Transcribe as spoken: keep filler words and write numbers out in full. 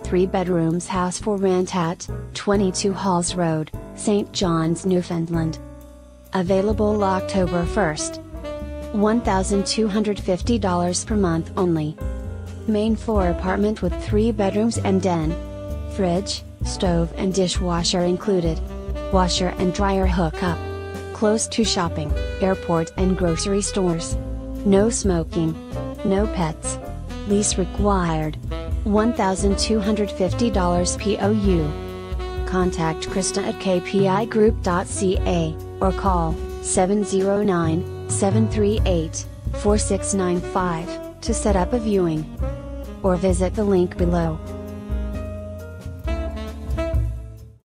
three bedrooms house for rent at twenty-two Halls Road, Saint John's, Newfoundland. Available October first. one thousand two hundred fifty dollars per month only. Main floor apartment with three bedrooms and den. Fridge, stove and dishwasher included. Washer and dryer hookup. Close to shopping, airport and grocery stores. No smoking. No pets. Lease required. one thousand two hundred fifty dollars per month. Contact Krista at k p i group dot c a, or call seven zero nine, seven three eight, four six nine five, to set up a viewing. Or visit the link below.